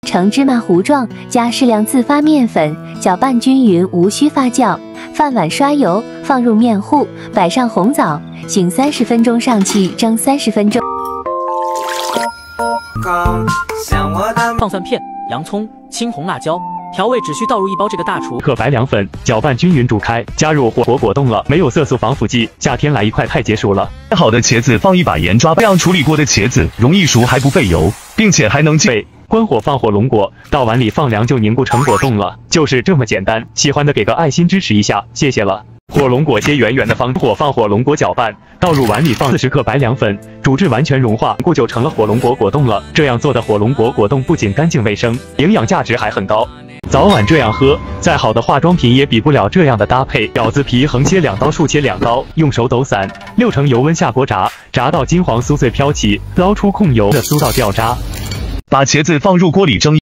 成芝麻糊状，加适量自发面粉，搅拌均匀，无需发酵。饭碗刷油，放入面糊，摆上红枣，醒30分钟上气蒸30分钟。 放蒜片、洋葱、青红辣椒。 调味只需倒入1包这个大厨克白凉粉，搅拌均匀煮开，加入火锅果冻了，没有色素防腐剂，夏天来一块太解暑了。 切好的茄子放一把盐抓，这样处理过的茄子容易熟还不费油，并且还能进。 关火放火龙果，到碗里放凉就凝固成果冻了，就是这么简单。喜欢的给个爱心支持一下，谢谢了。 火龙果切圆圆的方，火放火龙果搅拌，倒入碗里放40克白凉粉，煮至完全融化，固就成了火龙果果冻了。这样做的火龙果果冻不仅干净卫生，营养价值还很高。早晚这样喝，再好的化妆品也比不了这样的搭配。饺子皮横切2刀，竖切2刀，用手抖散，6成油温下锅炸，炸到金黄酥脆飘起，捞出控油的酥到掉渣。 把茄子放入锅里蒸。